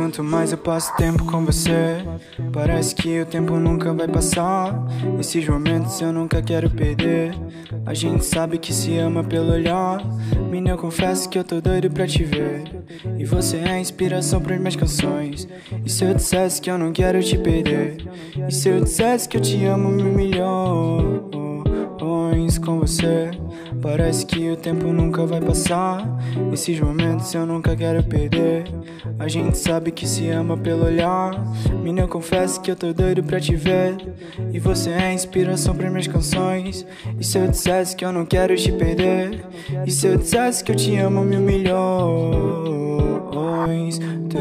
quanto mais eu passo tempo com você, parece que o tempo nunca vai passar. Esses momentos eu nunca quero perder. A gente sabe que se ama pelo olhar. Menina, eu confesso que eu tô doido pra te ver. E você é a inspiração pras minhas canções. E se eu dissesse que eu não quero te perder? E se eu dissesse que eu te amo 1.000.000.000 com você, parece que o tempo nunca vai passar. Esses momentos eu nunca quero perder. A gente sabe que se ama pelo olhar. Menina, eu confesso que eu tô doido pra te ver. E você é a inspiração pras minhas canções. E se eu dissesse que eu não quero te perder? E se eu dissesse que eu te amo 1.000.000.000?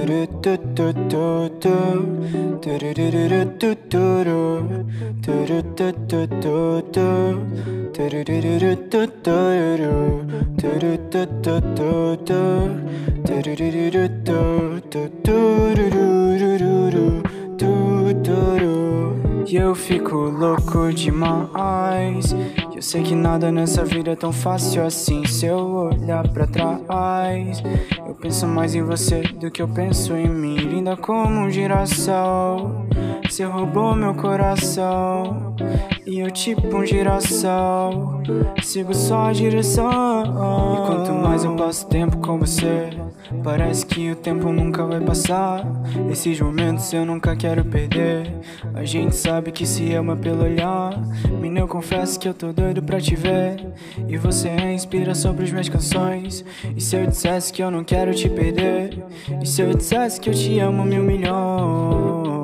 E eu fico louco demais. Eu sei que nada nessa vida é tão fácil assim. Se eu olhar pra trás, eu penso mais em você do que eu penso em mim. Linda como um girassol, você roubou meu coração. E eu tipo um girassol, sigo só a direção. E quanto mais eu passo tempo com você, parece que o tempo nunca vai passar. Esses momentos eu nunca quero perder. A gente sabe que se ama pelo olhar. Menina, eu confesso que eu tô doido pra te ver. E você é a inspiração pras minhas canções. E se eu dissesse que eu não quero te perder? E se eu dissesse que eu te amo 1.000.000.000?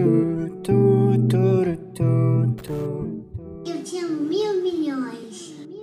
Eu te amo 1.000.000.000.